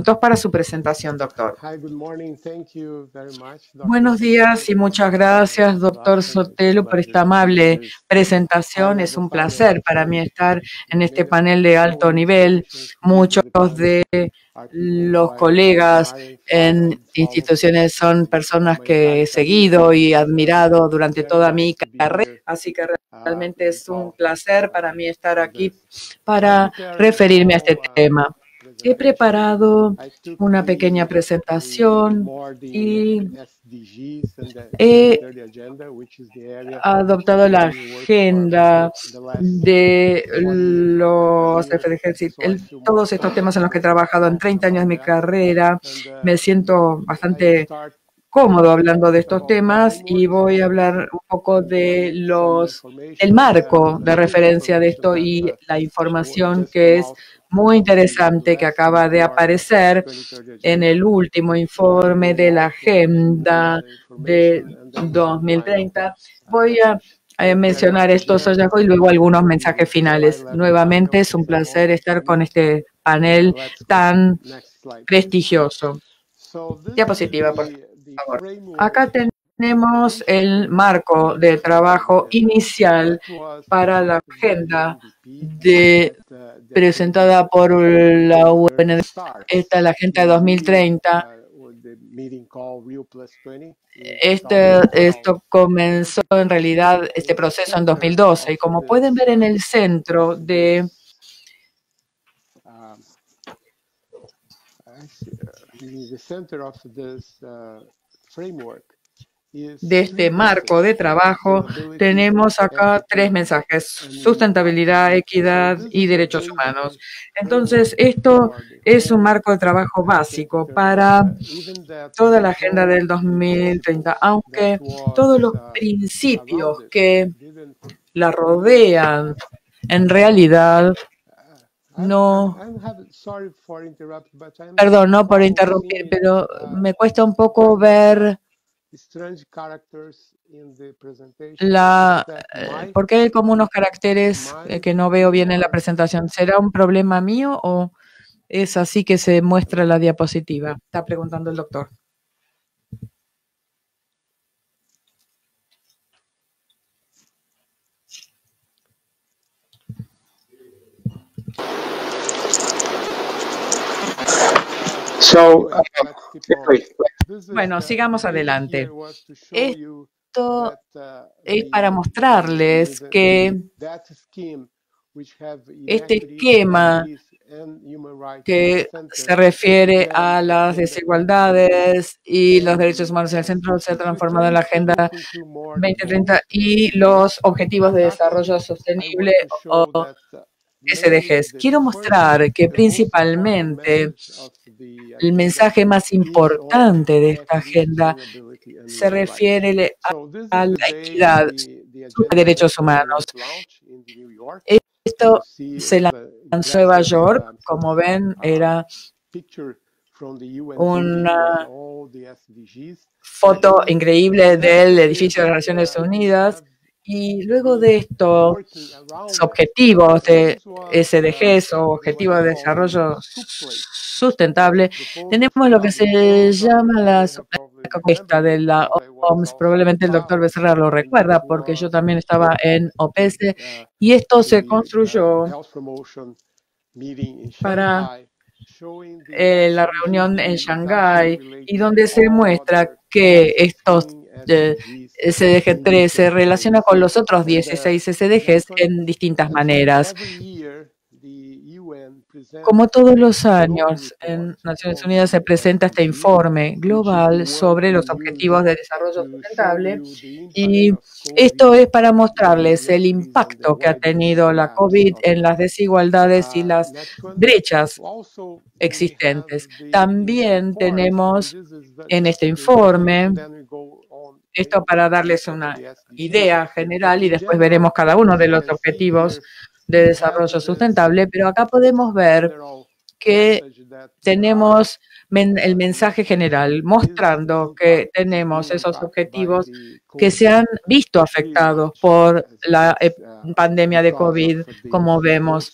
minutos para su presentación, doctor. Buenos días y muchas gracias, doctor Sotelo, por esta amable presentación. Es un placer para mí estar en este panel de alto nivel. Muchos de los colegas en instituciones son personas que he seguido y admirado durante toda mi carrera, así que realmente es un placer para mí estar aquí para referirme a este tema. He preparado una pequeña presentación y he adoptado la agenda de los SDGs, todos estos temas en los que he trabajado en 30 años de mi carrera. Me siento bastante cómodo hablando de estos temas y voy a hablar un poco de el marco de referencia de esto y la información que es muy interesante que acaba de aparecer en el último informe de la Agenda de 2030. Voy a mencionar estos hallazgos y luego algunos mensajes finales. Nuevamente es un placer estar con este panel tan prestigioso. Diapositiva, por favor. Acá tenemos el marco de trabajo inicial para la agenda presentada por la UNED. Esta es la agenda de 2030. Esto comenzó en realidad este proceso en 2012 y como pueden ver en el centro de este marco de trabajo tenemos acá tres mensajes: sustentabilidad, equidad y derechos humanos. Entonces, esto es un marco de trabajo básico para toda la agenda del 2030, aunque todos los principios que la rodean en realidad perdón, no por interrumpir, pero me cuesta un poco ver porque hay como unos caracteres que no veo bien en la presentación. ¿Será un problema mío o es así que se muestra la diapositiva? Está preguntando el doctor. Bueno, sigamos adelante. Esto es para mostrarles que este esquema que se refiere a las desigualdades y los derechos humanos en el centro se ha transformado en la Agenda 2030 y los Objetivos de Desarrollo Sostenible o SDGs. Quiero mostrar que principalmente el mensaje más importante de esta agenda se refiere a la equidad de derechos humanos. Esto se lanzó en Nueva York, como ven, era una foto increíble del edificio de las Naciones Unidas. Y luego de estos objetivos de SDGs o Objetivos de Desarrollo Sustentable, tenemos lo que se llama la encuesta de la OMS. Probablemente el doctor Becerra lo recuerda porque yo también estaba en OPS y esto se construyó para la reunión en Shanghái y donde se muestra que estos SDG 3 se relaciona con los otros 16 SDGs en distintas maneras. Como todos los años, en Naciones Unidas se presenta este informe global sobre los objetivos de desarrollo sustentable y esto es para mostrarles el impacto que ha tenido la COVID en las desigualdades y las brechas existentes. También tenemos en este informe, esto para darles una idea general y después veremos cada uno de los objetivos de desarrollo sustentable, pero acá podemos ver que tenemos el mensaje general mostrando que tenemos esos objetivos que se han visto afectados por la pandemia de COVID, como vemos,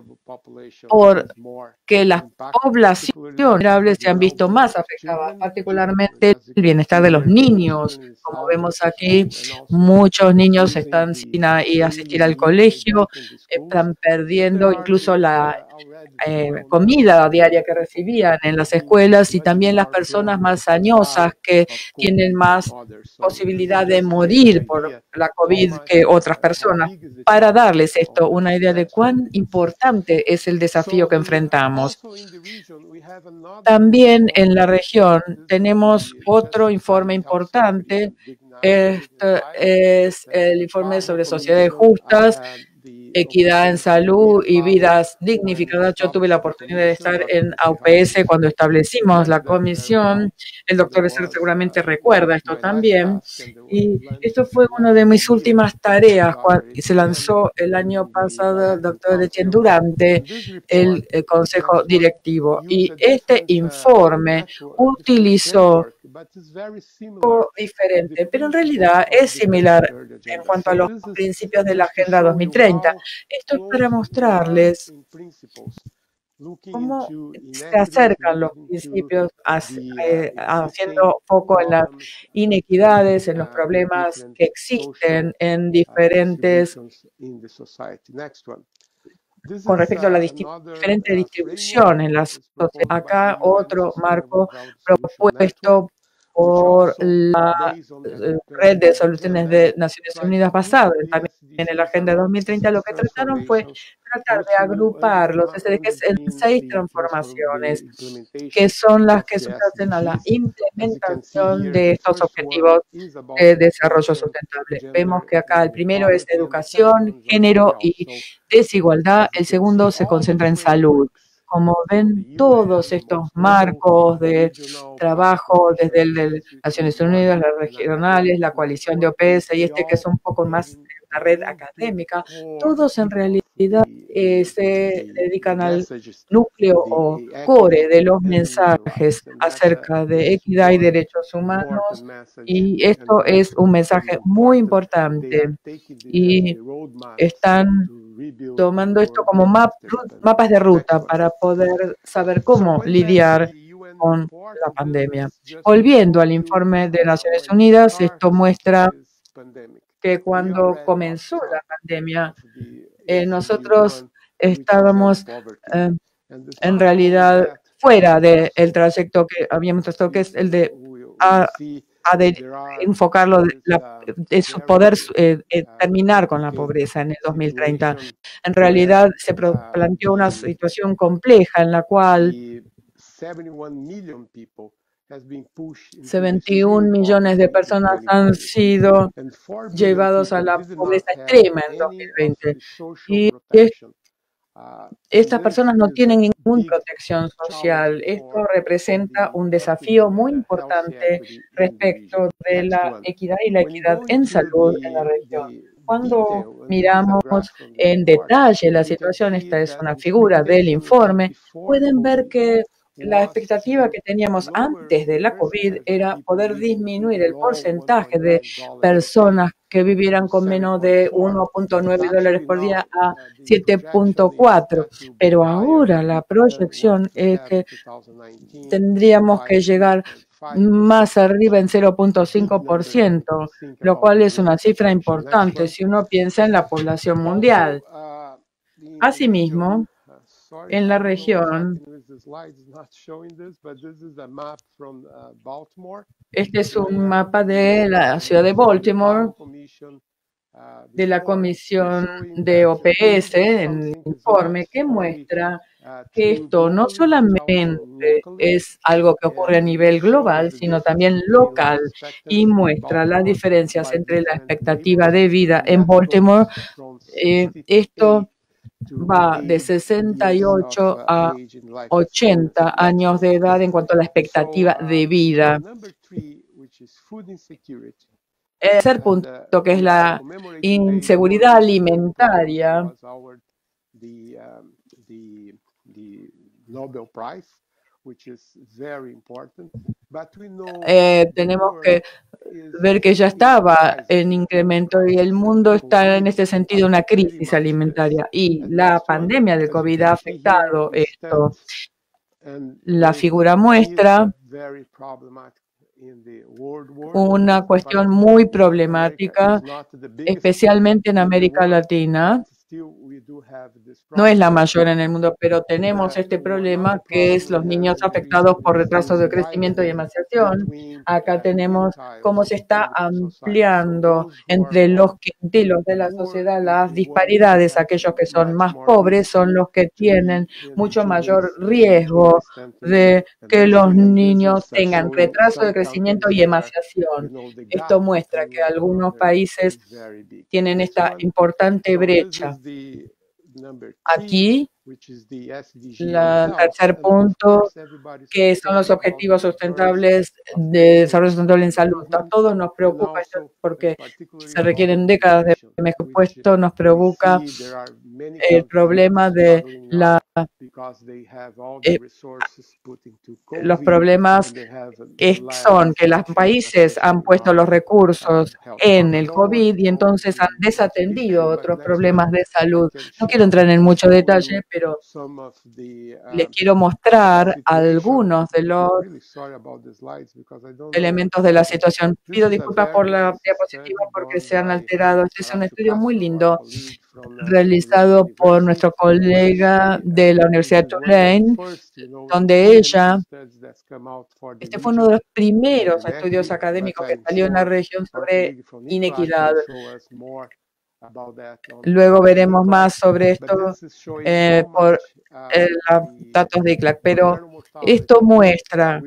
porque las poblaciones vulnerables se han visto más afectadas, particularmente el bienestar de los niños. Como vemos aquí, muchos niños están sin ir a asistir al colegio, están perdiendo incluso la comida diaria que recibían en las escuelas, y también las personas más añosas que tienen más posibilidad de morir por la COVID que otras personas. Para darles esto una idea de cuán importante es el desafío que enfrentamos. También en la región tenemos otro informe importante. Este es el informe sobre sociedades justas, equidad en salud y vidas dignificadas. Yo tuve la oportunidad de estar en AUPS cuando establecimos la comisión. El doctor Esser seguramente recuerda esto también. Y esto fue una de mis últimas tareas cuando se lanzó el año pasado el doctor Etienne durante el consejo directivo. Y este informe utilizó diferente, pero en realidad es similar en cuanto a los principios de la Agenda 2030. Esto es para mostrarles cómo se acercan los principios haciendo foco en las inequidades, en los problemas que existen en diferentes con respecto a la diferente distribución en las sociedades. Acá otro marco propuesto por la Red de Soluciones de Naciones Unidas basado también en la Agenda 2030. Lo que trataron fue tratar de agrupar los SDGs en 6 transformaciones, que son las que subyacen a la implementación de estos objetivos de desarrollo sustentable. Vemos que acá el primero es educación, género y desigualdad. El segundo se concentra en salud. Como ven, todos estos marcos de trabajo, desde el de Naciones Unidas, las regionales, la coalición de OPS y este que es un poco más una red académica, todos en realidad se dedican al núcleo o core de los mensajes acerca de equidad y derechos humanos, y esto es un mensaje muy importante y están tomando esto como mapas de ruta para poder saber cómo lidiar con la pandemia. Volviendo al informe de Naciones Unidas, esto muestra que cuando comenzó la pandemia, nosotros estábamos en realidad fuera del trayecto que habíamos trazado, que es el de enfocarlo de poder terminar con la pobreza en el 2030. En realidad se planteó una situación compleja en la cual 71 millones de personas han sido llevados a la pobreza extrema en 2020. Y estas personas no tienen ninguna protección social. Esto representa un desafío muy importante respecto de la equidad y la equidad en salud en la región. Cuando miramos en detalle la situación, esta es una figura del informe, pueden ver que la expectativa que teníamos antes de la COVID era poder disminuir el porcentaje de personas que vivieran con menos de $1.9 por día a 7.4, pero ahora la proyección es que tendríamos que llegar más arriba en 0.5%, lo cual es una cifra importante si uno piensa en la población mundial. Asimismo, en la región, este es un mapa de la ciudad de Baltimore, de la comisión de OPS, en el informe, que muestra que esto no solamente es algo que ocurre a nivel global, sino también local, y muestra las diferencias entre la expectativa de vida en Baltimore. Esto va de 68 a 80 años de edad en cuanto a la expectativa de vida. El tercer punto, que es la inseguridad alimentaria, tenemos que ver que ya estaba en incremento y el mundo está en este sentido en una crisis alimentaria y la pandemia del COVID ha afectado esto. La figura muestra una cuestión muy problemática, especialmente en América Latina. No es la mayor en el mundo, pero tenemos este problema que es los niños afectados por retraso de crecimiento y emancipación. Acá tenemos cómo se está ampliando entre los quintilos de la sociedad las disparidades. Aquellos que son más pobres son los que tienen mucho mayor riesgo de que los niños tengan retraso de crecimiento y emancipación. Esto muestra que algunos países tienen esta importante brecha. Aquí, el tercer punto, que son los objetivos sustentables de desarrollo sustentable en salud. A todos nos preocupa esto porque se requieren décadas de mejor puesto, nos preocupa el problema de los problemas que son que los países han puesto los recursos en el COVID y entonces han desatendido otros problemas de salud. No quiero entrar en mucho detalle, pero les quiero mostrar algunos de los elementos de la situación. Pido disculpas por la diapositiva porque se han alterado. Este es un estudio muy lindo realizado por nuestro colega de la Universidad de Tulane, donde este fue uno de los primeros estudios académicos que salió en la región sobre inequidad. Luego veremos más sobre esto por los datos de ICLAC, pero esto muestra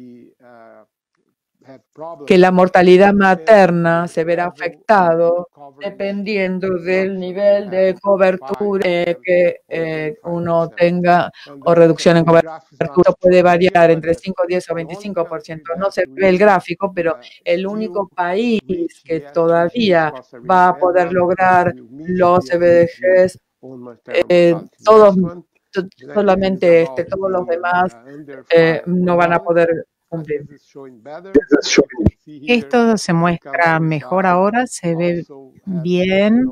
que la mortalidad materna se verá afectado dependiendo del nivel de cobertura que uno tenga o reducción en cobertura. Puede variar entre 5, 10 o 25%. No se ve el gráfico, pero el único país que todavía va a poder lograr los SDGs, solamente todos los demás no van a poder cumplir. Esto se muestra mejor ahora, se ve bien.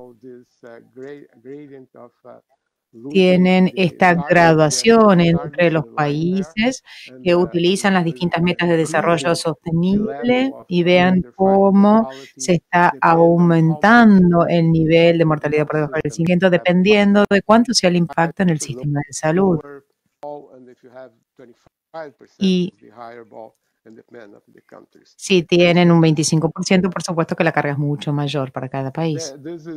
Tienen esta graduación entre los países que utilizan las distintas metas de desarrollo sostenible y vean cómo se está aumentando el nivel de mortalidad por debajo del 5% dependiendo de cuánto sea el impacto en el sistema de salud. Y si tienen un 25%, por supuesto que la carga es mucho mayor para cada país.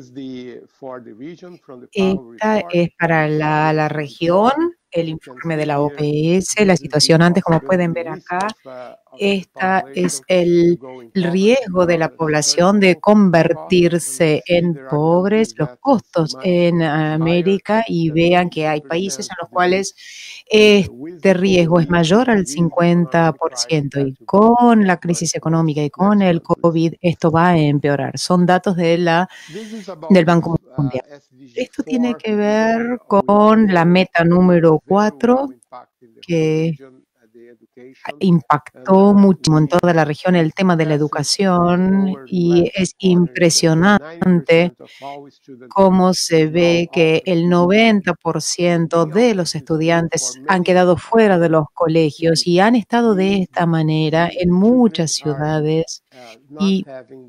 Esta es para la región, el informe de la OPS, la situación antes, como pueden ver acá. Esta es el riesgo de la población de convertirse en pobres, los costos en América, y vean que hay países en los cuales este riesgo es mayor al 50% y con la crisis económica y con el COVID esto va a empeorar. Son datos del Banco Mundial. Esto tiene que ver con la meta número 4 que impactó mucho en toda la región el tema de la educación y es impresionante cómo se ve que el 90% de los estudiantes han quedado fuera de los colegios y han estado de esta manera en muchas ciudades y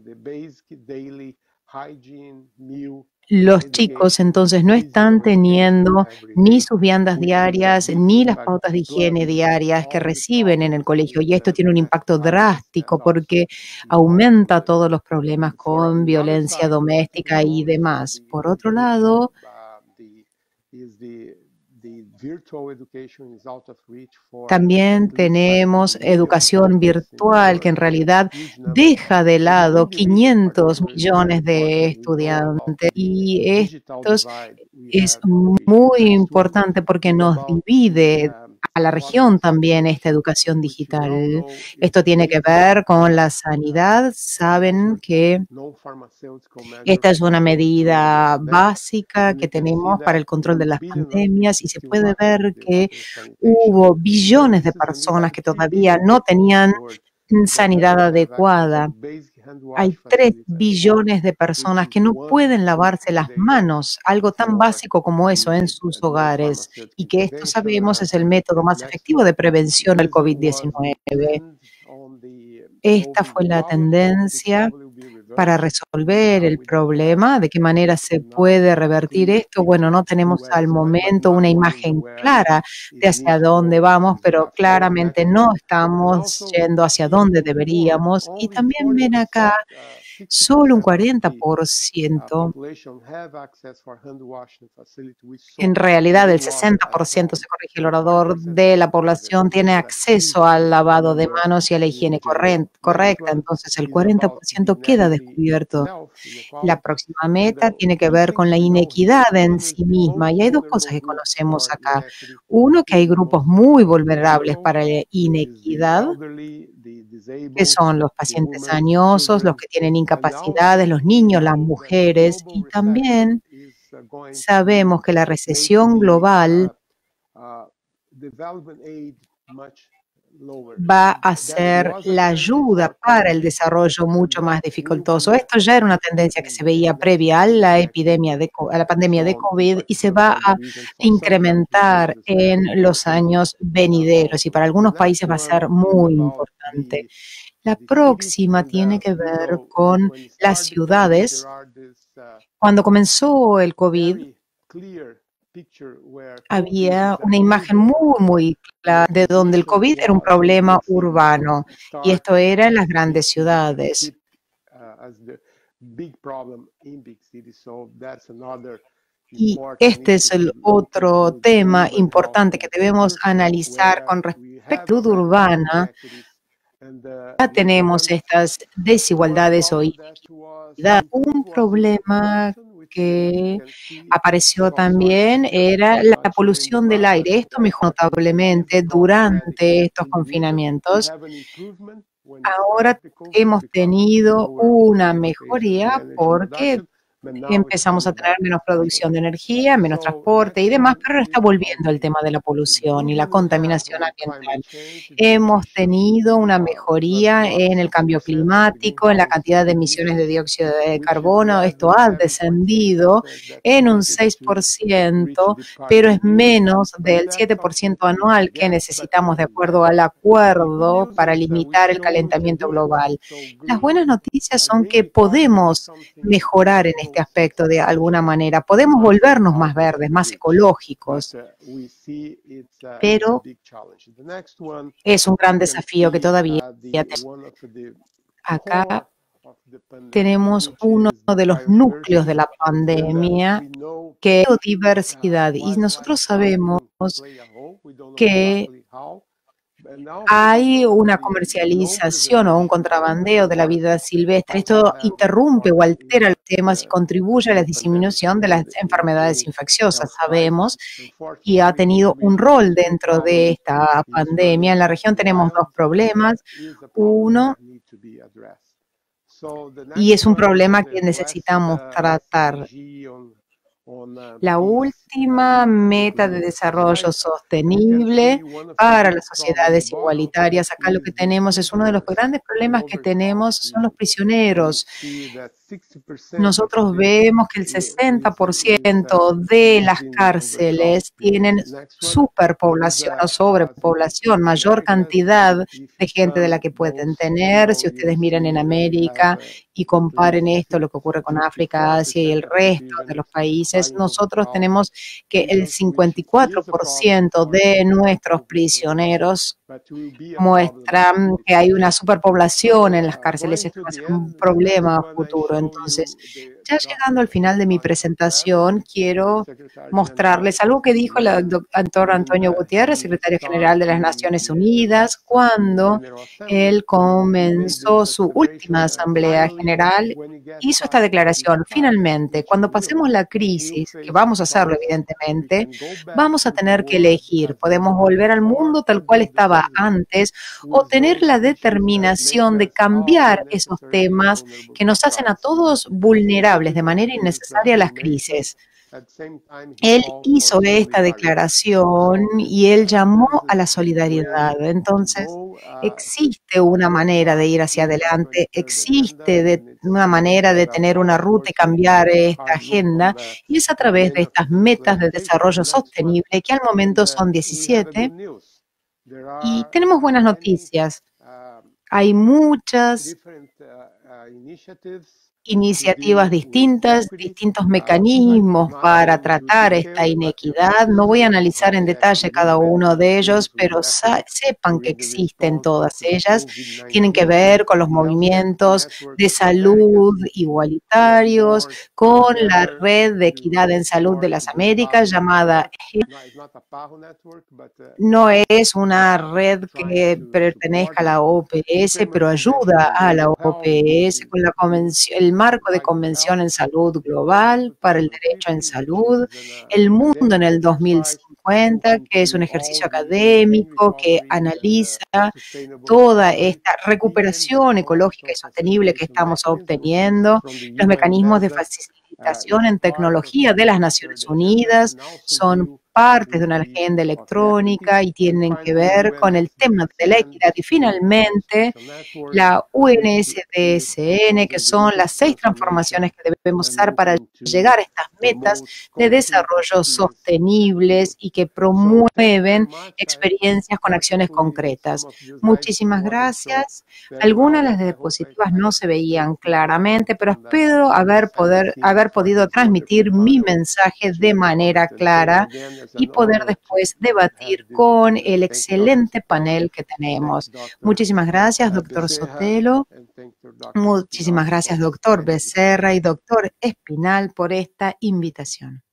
los chicos entonces no están teniendo ni sus viandas diarias ni las pautas de higiene diarias que reciben en el colegio y esto tiene un impacto drástico porque aumenta todos los problemas con violencia doméstica y demás. Por otro lado, también tenemos educación virtual que en realidad deja de lado 500 millones de estudiantes y esto es muy importante porque nos divide a la región también esta educación digital. Esto tiene que ver con la sanidad. Saben que esta es una medida básica que tenemos para el control de las pandemias y se puede ver que hubo billones de personas que todavía no tenían sanidad adecuada. Hay 3 billones de personas que no pueden lavarse las manos, algo tan básico como eso en sus hogares, y que esto sabemos es el método más efectivo de prevención del COVID-19. Esta fue la tendencia para resolver el problema. ¿De qué manera se puede revertir esto? Bueno, no tenemos al momento una imagen clara de hacia dónde vamos, pero claramente no estamos yendo hacia donde deberíamos. Y también ven acá, solo un 40%, en realidad el 60%, se corrige el orador, de la población tiene acceso al lavado de manos y a la higiene correcta. Entonces el 40% queda descubierto. La próxima meta tiene que ver con la inequidad en sí misma. Y hay 2 cosas que conocemos acá. Uno, que hay grupos muy vulnerables para la inequidad, que son los pacientes añosos, los que tienen incapacidades, los niños, las mujeres, y también sabemos que la recesión global va a hacer la ayuda para el desarrollo mucho más dificultoso. Esto ya era una tendencia que se veía previa a la pandemia de COVID y se va a incrementar en los años venideros y para algunos países va a ser muy importante. La próxima tiene que ver con las ciudades. Cuando comenzó el COVID, había una imagen muy clara de donde el COVID era un problema urbano, y esto era en las grandes ciudades. Y este es el otro tema importante que debemos analizar con respecto a la salud urbana. Ya tenemos estas desigualdades o inequidad. Un problema que apareció también era la polución del aire. Esto mejoró notablemente durante estos confinamientos. Ahora hemos tenido una mejoría porque empezamos a tener menos producción de energía, menos transporte y demás, pero ahora está volviendo el tema de la polución y la contaminación ambiental. Hemos tenido una mejoría en el cambio climático, en la cantidad de emisiones de dióxido de carbono. Esto ha descendido en un 6%, pero es menos del 7% anual que necesitamos de acuerdo al acuerdo para limitar el calentamiento global. Las buenas noticias son que podemos mejorar en este aspecto de alguna manera. Podemos volvernos más verdes, más ecológicos, pero es un gran desafío que todavía tenemos. Acá tenemos uno de los núcleos de la pandemia, que es la diversidad, y nosotros sabemos que hay una comercialización o un contrabandeo de la vida silvestre. Esto interrumpe o altera los temas y contribuye a la disminución de las enfermedades infecciosas, sabemos, y ha tenido un rol dentro de esta pandemia. En la región tenemos 2 problemas. Uno, y es un problema que necesitamos tratar. La última meta de desarrollo sostenible para las sociedades igualitarias. Acá lo que tenemos es uno de los grandes problemas que tenemos son los prisioneros. Nosotros vemos que el 60% de las cárceles tienen superpoblación o sobrepoblación, mayor cantidad de gente de la que pueden tener. Si ustedes miran en América y comparen esto, lo que ocurre con África, Asia y el resto de los países, nosotros tenemos que el 54% de nuestros prisioneros muestran que hay una superpoblación en las cárceles. Esto va a ser un problema futuro. Entonces, Ya llegando al final de mi presentación, quiero mostrarles algo que dijo el doctor Antonio Gutiérrez, secretario general de las Naciones Unidas, cuando él comenzó su última Asamblea General. Hizo esta declaración: finalmente, cuando pasemos la crisis, que vamos a hacerlo evidentemente, vamos a tener que elegir. Podemos volver al mundo tal cual estaba antes o tener la determinación de cambiar esos temas que nos hacen a todos vulnerables de manera innecesaria a las crisis. Él hizo esta declaración y él llamó a la solidaridad. Entonces, existe una manera de ir hacia adelante, existe una manera de tener una ruta y cambiar esta agenda, y es a través de estas metas de desarrollo sostenible, que al momento son 17, y tenemos buenas noticias. Hay muchas iniciativas distintas, distintos mecanismos para tratar esta inequidad. No voy a analizar en detalle cada uno de ellos, pero sepan que existen todas ellas. Tienen que ver con los movimientos de salud igualitarios, con la Red de Equidad en Salud de las Américas, llamada no es una red que pertenezca a la OPS, pero ayuda a la OPS con la convención, el marco de Convención en Salud Global para el Derecho en Salud, el mundo en el 2050, que es un ejercicio académico que analiza toda esta recuperación ecológica y sostenible que estamos obteniendo, los mecanismos de facilitación en tecnología de las Naciones Unidas son partes de una agenda electrónica y tienen que ver con el tema de la equidad. Y finalmente, la UNSDSN, que son las 6 transformaciones que debemos hacer para llegar a estas metas de desarrollo sostenibles y que promueven experiencias con acciones concretas. Muchísimas gracias. Algunas de las diapositivas no se veían claramente, pero espero haber podido transmitir mi mensaje de manera clara y poder después debatir con el excelente panel que tenemos. Muchísimas gracias, doctor Sotelo. Muchísimas gracias, doctor Becerra y doctor Espinal, por esta invitación.